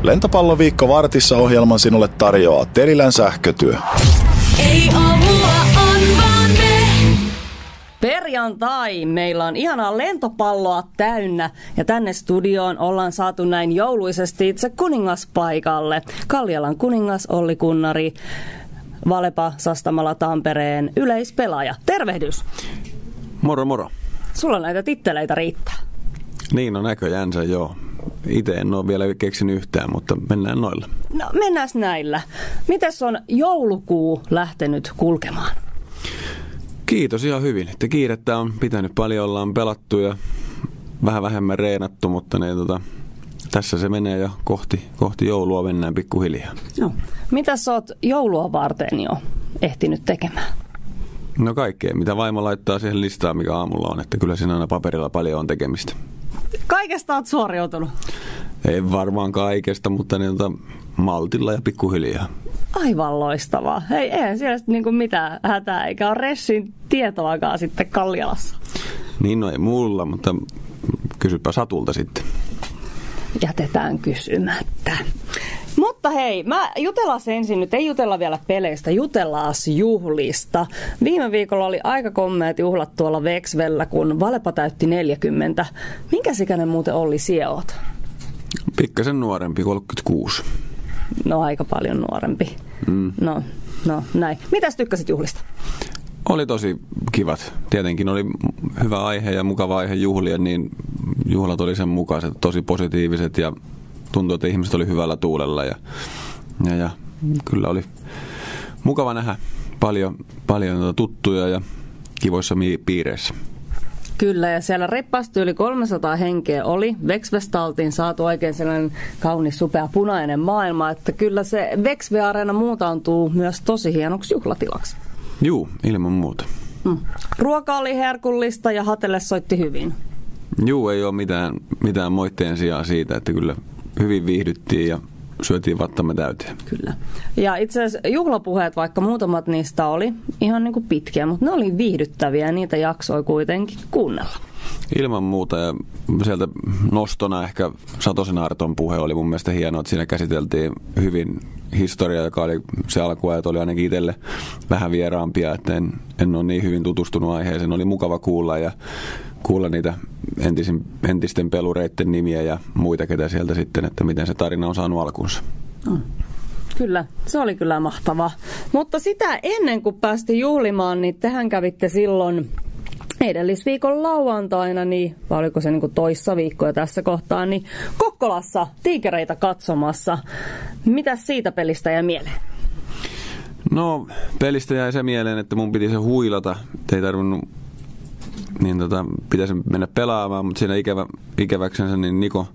Lentopalloviikko Vartissa -ohjelman sinulle tarjoaa Terilän sähkötyö. Ei aamulla on vaan me. Perjantai. Meillä on ihanaa lentopalloa täynnä ja tänne studioon ollaan saatu näin jouluisesti itse kuningas paikalle. Kallialan kuningas Olli Kunnari, Valepa Sastamala Tampereen yleispelaaja. Tervehdys. Moro moro. Sulla näitä titteleitä riittää. Niin on näköjänsä joo. Itse en ole vielä keksinyt yhtään, mutta mennään noilla. No mennään näillä. Mites on joulukuu lähtenyt kulkemaan? Kiitos ihan hyvin. Että kiirettä on pitänyt paljon, ollaan pelattu ja vähän vähemmän reenattu, mutta tässä se menee jo kohti joulua mennään pikkuhiljaa. No. Mitä sä oot joulua varten jo ehtinyt tekemään? No kaikkea, mitä vaimo laittaa siihen listaan, mikä aamulla on, että kyllä siinä aina paperilla paljon on tekemistä. Kaikesta oot suoriutunut? Ei varmaan kaikesta, mutta maltilla ja pikkuhiljaa. Aivan loistavaa. Hei, eihän siellä niinku mitään hätää, eikä ole ressin tietoakaan sitten Kallialassa. Niin no ei mulla, mutta kysypä Satulta sitten. Jätetään kysymättä. Mutta hei, mä jutellaan ensin nyt, ei jutella vielä peleistä, jutellaan juhlista. Viime viikolla oli aika kommeet juhlat tuolla Vexvellä, kun Valepa täytti 40. Minkäs ikäinen muuten Olli sie oot? Pikkasen nuorempi, 36. No aika paljon nuorempi. No näin. Mitäs tykkäsit juhlista? Oli tosi kivat. Tietenkin oli hyvä aihe ja mukava aihe juhlia, niin juhlat oli sen mukaiset, tosi positiiviset ja tuntui, että ihmiset oli hyvällä tuulella ja kyllä oli mukava nähdä paljon tuttuja ja kivoissa piireissä. Kyllä, ja siellä reippaasti yli 300 henkeä oli. Vexvestä oltiin saatu oikein sellainen kaunis, supea, punainen maailma, että kyllä se Vexve-areena muutautuu myös tosi hienoksi juhlatilaksi. Juu, ilman muuta. Ruoka oli herkullista ja Hatelle soitti hyvin. Juu, ei ole mitään moitteen sijaa siitä, että kyllä hyvin viihdyttiin ja syötiin vattamme täyteen. Kyllä. Ja itse asiassa juhlapuheet, vaikka muutamat niistä oli ihan niin kuin pitkiä, mutta ne oli viihdyttäviä ja niitä jaksoi kuitenkin kuunnella. Ilman muuta ja sieltä nostona ehkä Satosen Arton puhe oli mun mielestä hienoa, että siinä käsiteltiin hyvin historiaa, joka oli se alkuajat oli ainakin itselle vähän vieraampia, että en ole niin hyvin tutustunut aiheeseen. Oli mukava kuulla niitä entisten pelureiden nimiä ja muita, ketä sieltä sitten, että miten se tarina on saanut alkunsa. Kyllä, se oli kyllä mahtavaa. Mutta sitä ennen kuin päästiin juhlimaan, niin tehän kävitte silloin edellisviikon lauantaina, niin, vai oliko se niin kuin toissa viikkoa tässä kohtaa, niin Kokkolassa Tiikereitä katsomassa. Mitäs siitä pelistä jäi mieleen? No, pelistä jäi se mieleen, että mun piti se huilata. Ei tarvinnut, niin pitäisi mennä pelaamaan, mutta siinä ikäväksensä niin Niko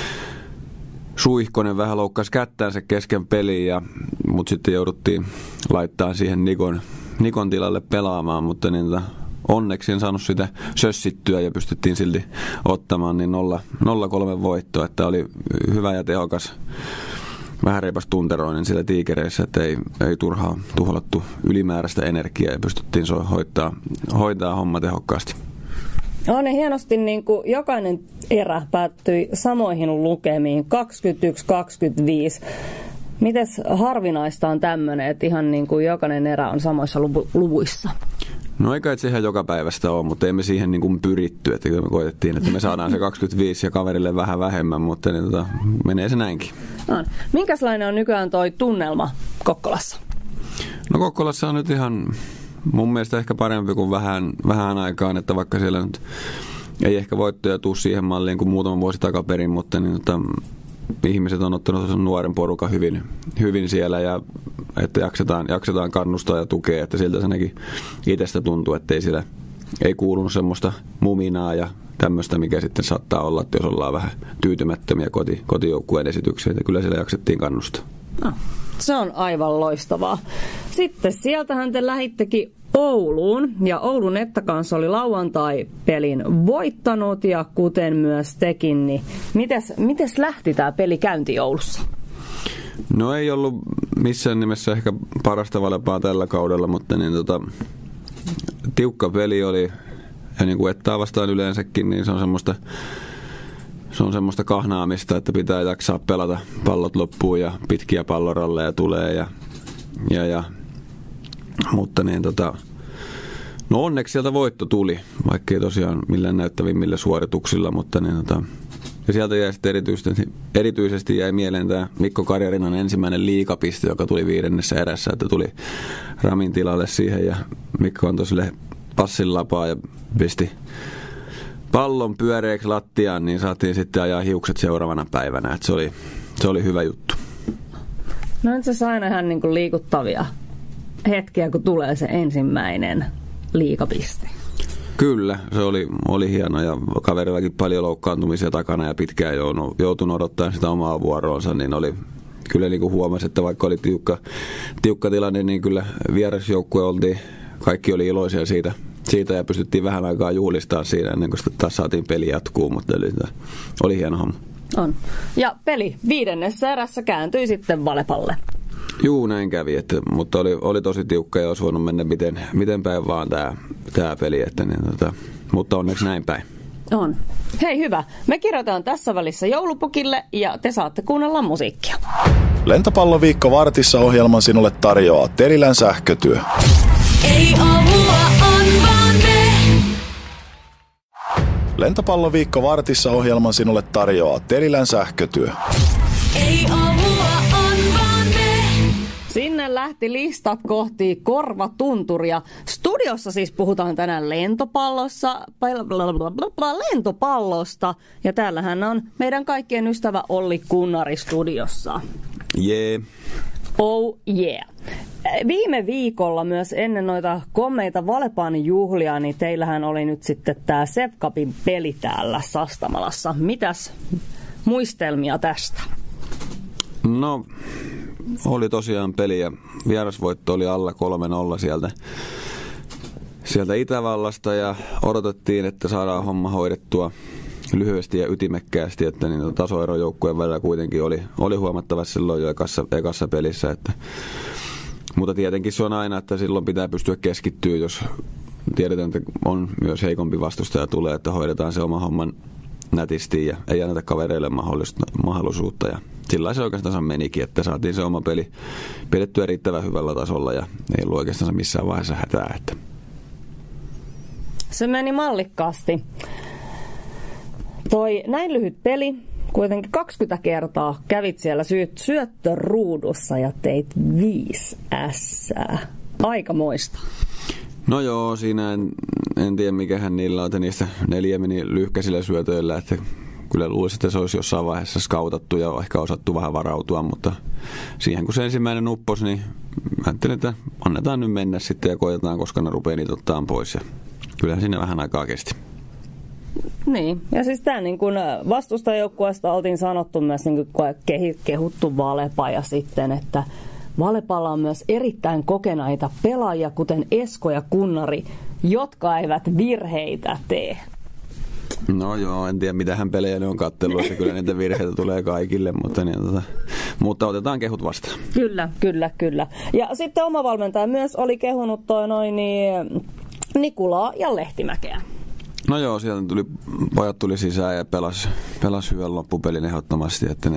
Suihkonen vähän loukkasi kättäänsä kesken peliin, mutta sitten jouduttiin laittaa siihen Nikon tilalle pelaamaan, mutta onneksi en saanut sitä sössittyä ja pystyttiin silti ottamaan niin 0-3 voittoa, että oli hyvä ja tehokas, vähän reipas tunteroinen siellä Tiikereissä, että ei turhaa tuhlattu ylimääräistä energiaa ja pystyttiin hoitaa homma tehokkaasti. No niin hienosti, niin kuin jokainen erä päättyi samoihin lukemiin, 21-25. Mites harvinaista on tämmöinen, että ihan niin kuin jokainen erä on samoissa luvuissa? No eikä se ihan joka päivästä ole, mutta emme siihen niin kuin pyritty, että me koitettiin, että me saadaan se 25 ja kaverille vähän vähemmän, mutta menee se näinkin. No, minkälainen on nykyään toi tunnelma Kokkolassa? No Kokkolassa on nyt ihan mun mielestä ehkä parempi kuin vähän aikaan, että vaikka siellä nyt ei ehkä voittoja tule siihen malliin kuin muutama vuosi takaperin, mutta ihmiset on ottanut nuoren porukan hyvin siellä ja että jaksetaan kannustaa ja tukea, että siltä se ainakin itsestä tuntuu, että ei kuulunut semmoista muminaa ja tämmöistä, mikä sitten saattaa olla, että jos ollaan vähän tyytymättömiä kotijoukkueen esityksiä, että kyllä siellä jaksettiin kannustaa. No, se on aivan loistavaa. Sitten sieltähän te lähittekin Ouluun, ja Oulun Netta kanssa oli lauantai-pelin voittanut, ja kuten myös tekin, niin mites lähti tämä peli käynti Oulussa? No ei ollut missään nimessä ehkä parasta Valepaa tällä kaudella, mutta tiukka peli oli, ja niin kuin Ettaa vastaan yleensäkin, niin se on semmoista se on semmoista kahnaamista, että pitää jaksaa pelata pallot loppuun ja pitkiä palloralleja tulee ja mutta niin no onneksi sieltä voitto tuli, vaikka ei tosiaan millään näyttävimmillä suorituksilla, mutta niin ja sieltä jäi sitten erityisesti jäi mieleen tämä Mikko Karjarinan ensimmäinen liigapiste, joka tuli 5. erässä, että tuli Ramin tilalle siihen ja Mikko antoi sille passin lapaa ja pisti pallon pyöreäksi lattiaan, niin saatiin sitten ajaa hiukset seuraavana päivänä, että se oli hyvä juttu. No on se aina ihan niin kuin liikuttavia hetkiä, kun tulee se ensimmäinen liigapiste. Kyllä, se oli hieno ja kaverillakin paljon loukkaantumisia takana ja pitkään joutunut odottamaan sitä omaa vuoroonsa, niin oli kyllä niin kuin huomasi, että vaikka oli tiukka tilanne, niin kyllä vierasjoukkue oltiin, kaikki oli iloisia siitä ja pystyttiin vähän aikaa juhlistamaan siinä ennen kuin taas saatiin peli jatkuu, mutta oli hieno homma. On. Ja peli 5. erässä kääntyi sitten Valepalle. Juu, näin kävi, mutta oli tosi tiukka ja olisi voinut mennä miten päin vaan tämä peli, mutta onneksi näin päin. On. Hei hyvä, me kirjoitetaan tässä välissä joulupukille ja te saatte kuunnella musiikkia. Lentopalloviikko Vartissa ohjelman sinulle tarjoaa Terilän sähkötyö. Ei avua on vaan me. Lentopalloviikko Vartissa ohjelman sinulle tarjoaa Terilän sähkötyö. Ei avua on vaan me. Sinne lähti listat kohti Korvatunturia. Studiossa siis puhutaan tänään lentopallosta. Ja täällähän on meidän kaikkien ystävä Olli Kunnari studiossa. Jee. Oh yeah. Viime viikolla myös ennen noita komeita Valepaan juhlia, niin teillähän oli nyt sitten tämä SEF Cupin peli täällä Sastamalassa. Mitäs muistelmia tästä? No, oli tosiaan peli ja vierasvoitto oli alla 3-0 sieltä Itävallasta ja odotettiin, että saadaan homma hoidettua lyhyesti ja ytimekkäästi, että niin tasoero joukkueen välillä kuitenkin oli huomattavasti silloin jo ekassa pelissä, mutta tietenkin se on aina, että silloin pitää pystyä keskittyä, jos tiedetään, että on myös heikompi vastustaja tulee, että hoidetaan se oma homman nätisti ja ei anneta kavereille mahdollisuutta. Ja sillä se oikeastaan menikin, että saatiin se oma peli pidettyä riittävän hyvällä tasolla ja ei ollut oikeastaan missään vaiheessa hätää. Että. Se meni mallikkaasti. Näin lyhyt peli. Kuitenkin 20 kertaa kävit siellä syöttöruudussa ja teit 5 ässää. Aikamoista. No joo, siinä en tiedä mikähän niillä on, että niistä 4 meni lyhkäisillä syötöillä, että kyllä luulisin, että se olisi jossain vaiheessa skautattu ja ehkä osattu vähän varautua, mutta siihen kun se ensimmäinen upposi, niin ajattelin, että annetaan nyt mennä sitten ja koetetaan, koska ne rupeaa niitä ottaa pois ja kyllähän siinä vähän aikaa kesti. Niin, ja siis tämä niin kun vastustajoukkueesta oltiin sanottu myös niin kun kehuttu Valepa ja sitten, että Valepalla on myös erittäin kokenaita pelaajia, kuten Esko ja Kunnari, jotka eivät virheitä tee. No joo, en tiedä mitähän pelejä ne on katsellut, että kyllä niitä virheitä tulee kaikille, mutta otetaan kehut vastaan. Kyllä. Ja sitten oma valmentaja myös oli kehunut Nikulaa ja Lehtimäkeä. No joo, sieltä pojat tuli sisään ja pelasi hyvän loppupelin ehdottomasti, että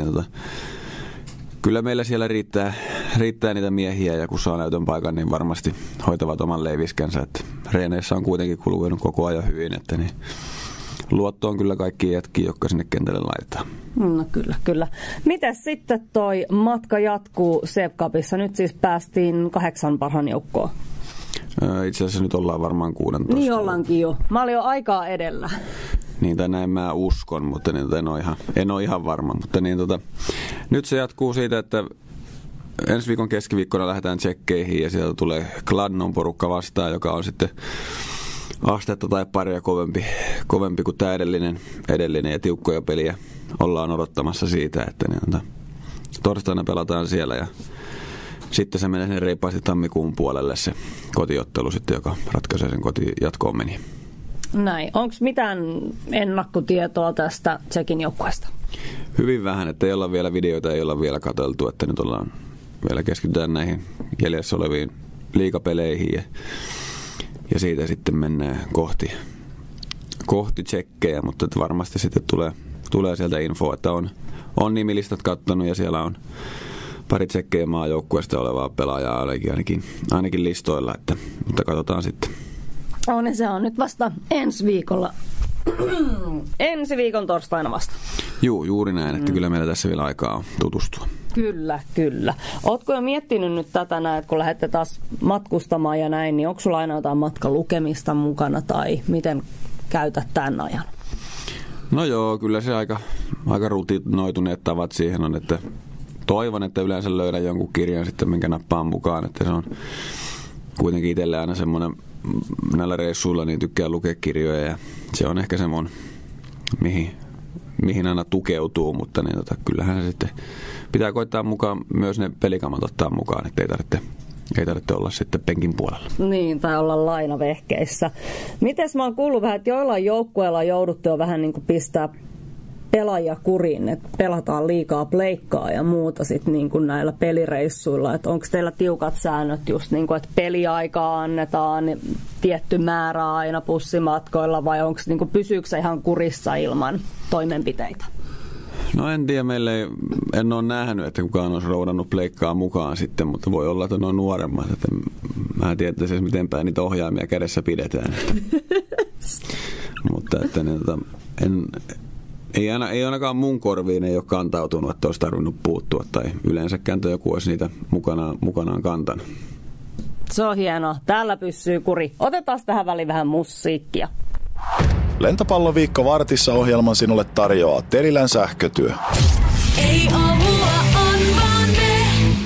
kyllä meillä siellä riittää niitä miehiä ja kun saa näytön paikan, niin varmasti hoitavat oman leiviskänsä. Että reeneissä on kuitenkin kulunut koko ajan hyvin, että niin luotto on kyllä kaikki jätkiä, jotka sinne kentälle laitetaan. No kyllä. Mites sitten toi matka jatkuu SEF Cupissa? Nyt siis päästiin 8 parhaan joukkoon. Itse asiassa nyt ollaan varmaan 16. Niin ollaankin jo. Mä olin jo aikaa edellä. Niin, tai näin mä uskon, mutta en ole ihan varma. Mutta nyt se jatkuu siitä, että ensi viikon keskiviikkona lähdetään tsekkeihin ja sieltä tulee Kladnon porukka vastaan, joka on sitten astetta tai paria kovempi kuin tämä edellinen ja tiukkoja peliä ollaan odottamassa siitä, että torstaina pelataan siellä ja sitten se menee reippaasti tammikuun puolelle se kotiottelu sitten, joka ratkaisee sen kotijatkoon meni. Näin. Onko mitään ennakkotietoa tästä Tsekin joukkueesta? Hyvin vähän, että ei olla vielä videoita, ei olla vielä katseltu, että nyt vielä keskitytään näihin jäljessä oleviin liigapeleihin ja siitä sitten mennään kohti tsekkejä, mutta varmasti sitten tulee tulee sieltä info, että on nimilistat kattonut ja siellä on pari tsekkejä maajoukkueesta olevaa pelaajaa ainakin listoilla, mutta katsotaan sitten. On, ja se on nyt vasta ensi viikolla. Ensi viikon torstaina vasta. Juu, juuri näin, että kyllä meillä tässä vielä aikaa on tutustua. Kyllä. Ootko jo miettinyt nyt tätä näin, että kun lähdette taas matkustamaan ja näin, niin onko sulla aina jotain matkalukemista mukana tai miten käytät tämän ajan? No joo, kyllä se aika rutinoituneet tavat siihen on, että toivon, että yleensä löydän jonkun kirjan sitten, minkä nappaan mukaan, että se on kuitenkin itselle aina semmoinen, näillä reissuilla niin tykkää lukea kirjoja ja se on ehkä semmoinen, mihin aina tukeutuu, mutta niin, kyllähän se sitten pitää koittaa mukaan myös ne pelikamat ottaa mukaan, että ei tarvitse olla sitten penkin puolella. Niin, tai olla lainavehkeissä. Mites mä oon kuullut vähän, että joillain joukkueilla on jouduttu jo vähän niin kuin pistää pelaajia kuriin, että pelataan liikaa pleikkaa ja muuta sitten niin kuin näillä pelireissuilla. Että onko teillä tiukat säännöt just niin kuin, että peliaikaa annetaan tietty määrä aina pussimatkoilla vai onko niin kuin, pysyykö se ihan kurissa ilman toimenpiteitä? No en tiedä, en ole nähnyt, että kukaan olisi roudannut pleikkaa mukaan sitten, mutta voi olla, että ne on nuoremmat. Että mä en tiedä, että miten päin niitä ohjaimia kädessä pidetään. Mutta että ei ainakaan mun korviin ei ole kantautunut, että olisi tarvinnut puuttua tai yleensäkään joku olisi niitä mukanaan kantanut. Se on hienoa. Täällä pysyy kuri. Otetaan tähän väliin vähän musiikkia. Lentopalloviikko Vartissa -ohjelman sinulle tarjoaa Terilän sähkötyö. Ei aamua on vaan me.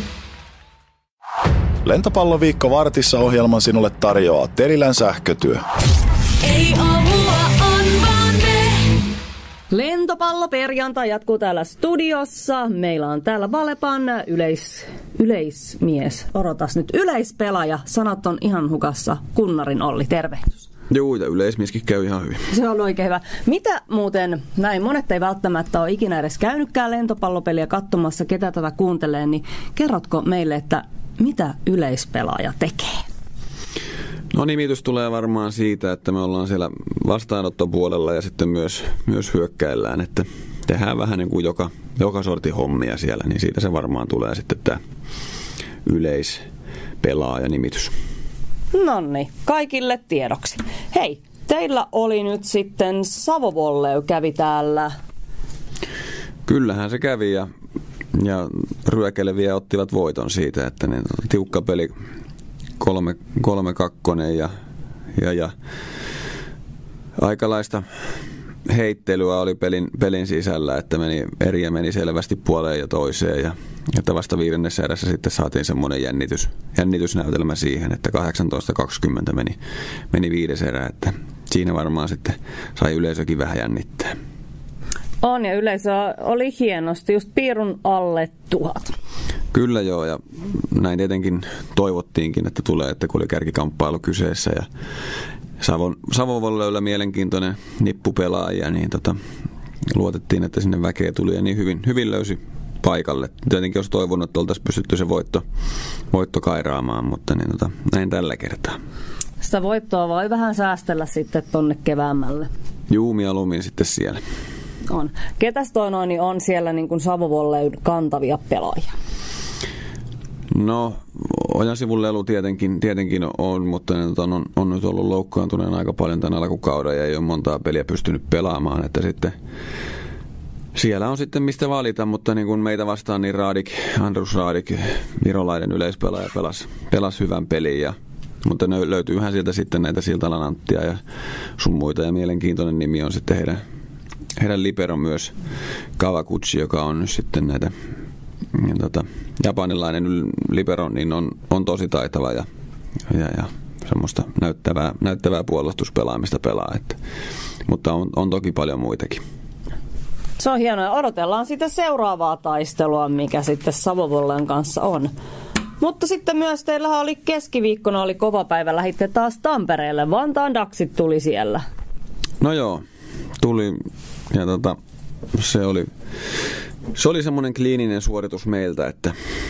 Lentopalloviikko Vartissa -ohjelman sinulle tarjoaa Terilän sähkötyö. Ei aamua on vaan me. Lentopallo perjantai jatkuu täällä studiossa. Meillä on täällä Valepan yleismies. Odotas nyt, yleispelaaja. Sanat on ihan hukassa. Kunnarin Olli, tervehdys. Joo, ja yleismieskin käy ihan hyvin. Se on oikein hyvä. Mitä muuten, näin monet ei välttämättä ole ikinä edes käynytkään lentopallopeliä katsomassa, ketä tätä kuuntelee, niin kerrotko meille, että mitä yleispelaaja tekee? No nimitys tulee varmaan siitä, että me ollaan siellä vastaanottopuolella ja sitten myös hyökkäillään, että tehdään vähän niin kuin joka sortin hommia siellä, niin siitä se varmaan tulee sitten tämä yleispelaaja nimitys. Nonni, kaikille tiedoksi. Hei, teillä oli nyt sitten Savo Volley kävi täällä. Kyllähän se kävi ja ryökeleviä ottivat voiton siitä, että niin, tiukka peli 3-2 ja aikalaista heittelyä oli pelin sisällä, että eriä meni selvästi puoleen ja toiseen ja että vasta 5. erässä sitten saatiin semmoinen jännitysnäytelmä siihen, että 18-20 meni 5. erä, että siinä varmaan sitten sai yleisökin vähän jännittää. On ja yleisö oli hienosti, just piirun alle 1000. Kyllä joo, ja näin tietenkin toivottiinkin, että tulee, että kun oli kärkikamppailu kyseessä ja Savon Volleyllä mielenkiintoinen nippupelaaja, niin luotettiin, että sinne väkeä tuli ja niin hyvin löysi paikalle. Tietenkin olisi toivonut, että oltaisiin pystytty se voitto kairaamaan, mutta niin näin tällä kertaa. Sitä voittoa voi vähän säästellä sitten tonne keväämälle. Juu, mieluummin sitten siellä. On. Ketäs niin on siellä niin kuin Savo Volleyn kantavia pelaajia? No, Ojansivu Lelu tietenkin on, mutta on nyt ollut loukkaantuneen aika paljon tämän alkukauden ja ei ole montaa peliä pystynyt pelaamaan, että sitten siellä on sitten mistä valita, mutta niin kuin meitä vastaan niin Andrus Raadik, virolainen yleispelaaja pelasi hyvän pelin mutta löytyyhän sieltä sitten näitä Siltalan Anttia ja sun muita ja mielenkiintoinen nimi on sitten heidän libero myös Kawaguchi, joka on nyt sitten näitä japanilainen libero, niin on tosi taitava ja semmoista näyttävää puolustuspelaamista pelaa, mutta on toki paljon muitakin. Se on hienoa. Odotellaan sitä seuraavaa taistelua, mikä sitten Savo Volleyn kanssa on. Mutta sitten myös teillähän oli keskiviikkona oli kova päivä, lähditte taas Tampereelle. Vantaan Daxit tuli siellä. No joo, tuli ja se oli semmoinen kliininen suoritus meiltä, että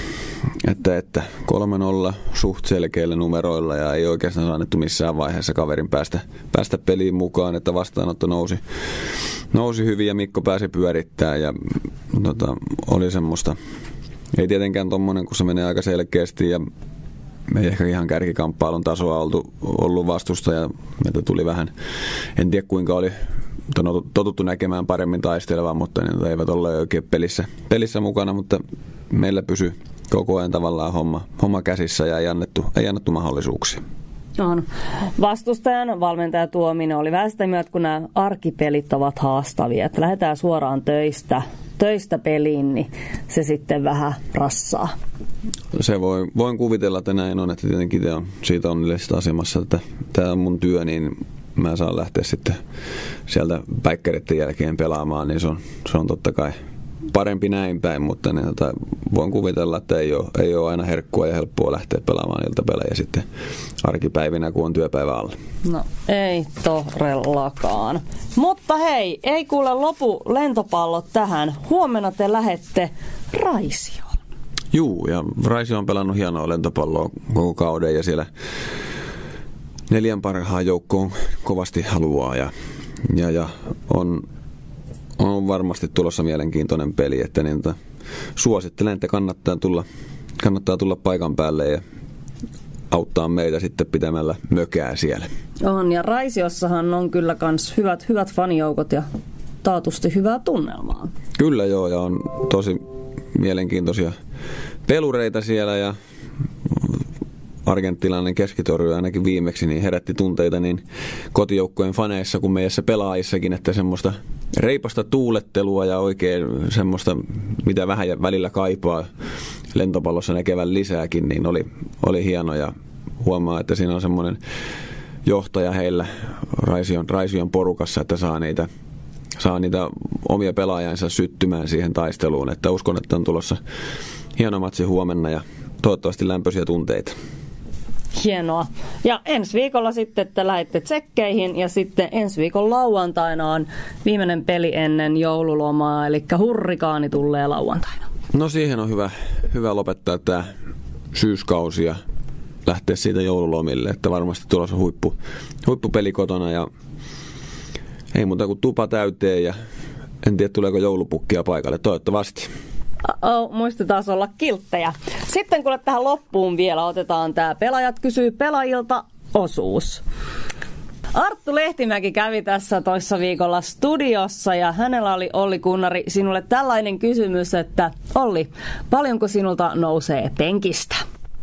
että 3-0 suht selkeillä numeroilla ja ei oikeastaan annettu missään vaiheessa kaverin päästä peliin mukaan, että vastaanotto nousi hyvin ja Mikko pääsi pyörittämään ja oli semmoista, ei tietenkään tommonen, kun se menee aika selkeästi ja me ei ehkä ihan kärkikamppailun tasoa ollut vastusta ja meiltä tuli vähän, en tiedä kuinka oli totuttu näkemään paremmin taistelevaa, mutta ne eivät ole oikein pelissä mukana, mutta meillä pysyi koko ajan tavallaan homma käsissä ja ei annettu mahdollisuuksia. On. Vastustajan valmentaja Tuominen oli vähän sitä mieltä, kun nämä arkipelit ovat haastavia, että lähdetään suoraan töistä peliin, niin se sitten vähän rassaa. Se voin kuvitella, että näin on, että tietenkin itse on siitä onnellisesta asemassa, että tämä on mun työ, niin mä saan lähteä sitten sieltä päikkäreiden jälkeen pelaamaan, niin se on totta kai parempi näin päin, mutta niin, voin kuvitella, että ei ole aina herkkua ja helppoa lähteä pelaamaan iltapelejä sitten arkipäivinä, kun on työpäivä alla. No ei todellakaan. Mutta hei, ei kuule lopu lentopallot tähän. Huomenna te lähette Raisioon. Juu, ja Raisio on pelannut hienoa lentopalloa koko kauden ja siellä 4 parhaan joukkoon kovasti haluaa ja on varmasti tulossa mielenkiintoinen peli, että niin, suosittelen, että kannattaa tulla paikan päälle ja auttaa meitä sitten pitämällä mökää siellä. On, ja Raisiossahan on kyllä kans hyvät fanijoukot ja taatusti hyvää tunnelmaa. Kyllä joo, ja on tosi mielenkiintoisia pelureita siellä ja argenttilainen keskitorjua ainakin viimeksi niin herätti tunteita niin kotijoukkojen faneissa kuin meissä pelaajissakin, että semmoista reipasta tuulettelua ja oikein semmoista, mitä vähän välillä kaipaa lentopallossa näkevän lisääkin, niin oli hieno ja huomaa, että siinä on semmoinen johtaja heillä Raision porukassa, että saa niitä omia pelaajansa syttymään siihen taisteluun, että uskon, että on tulossa hieno matsi huomenna ja toivottavasti lämpöisiä tunteita. Hienoa. Ja ensi viikolla sitten te lähdette tsekkeihin ja sitten ensi viikon lauantaina on viimeinen peli ennen joululomaa, eli Hurrikaani tulee lauantaina. No siihen on hyvä lopettaa tämä syyskausi ja lähteä siitä joululomille, että varmasti tulossa huippupeli kotona ja ei muuta kuin tupa täyteen ja en tiedä tuleeko joulupukkia paikalle, toivottavasti. Muistetaan olla kilttejä. Sitten kun tähän loppuun vielä otetaan tämä Pelaajat kysyy pelaajilta -osuus. Arttu Lehtimäki kävi tässä toissa viikolla studiossa ja hänellä oli Olli Kunnari sinulle tällainen kysymys, että Olli, paljonko sinulta nousee penkistä?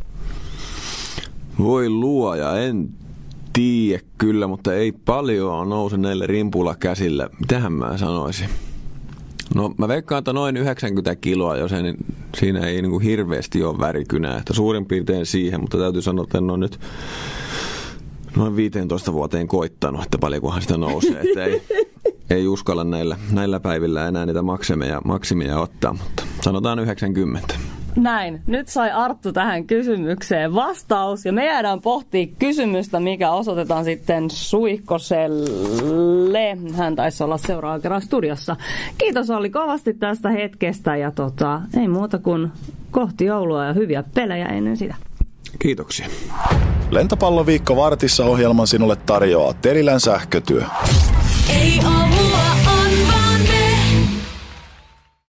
Voi luoja, en tiedä kyllä, mutta ei paljon nouse näille rimpulla käsillä. Mitähän mä sanoisin? No mä veikkaan, että noin 90 kiloa, jos ei, niin siinä ei niin kuin hirveästi ole värikynää. Että suurin piirtein siihen, mutta täytyy sanoa, että en ole nyt noin 15 vuoteen koittanut, että paljonkohan sitä nousee. Että ei uskalla näillä päivillä enää niitä maksimia ottaa, mutta sanotaan 90. Näin. Nyt sai Arttu tähän kysymykseen vastaus ja me jäädään pohtimaan kysymystä, mikä osoitetaan sitten Suihkoselle. Hän taisi olla seuraava kerran studiossa. Kiitos Olli kovasti tästä hetkestä ja ei muuta kuin kohti joulua ja hyviä pelejä ennen sitä. Kiitoksia. Lentopalloviikko Vartissa -ohjelman sinulle tarjoaa Terilän sähkötyö. Ei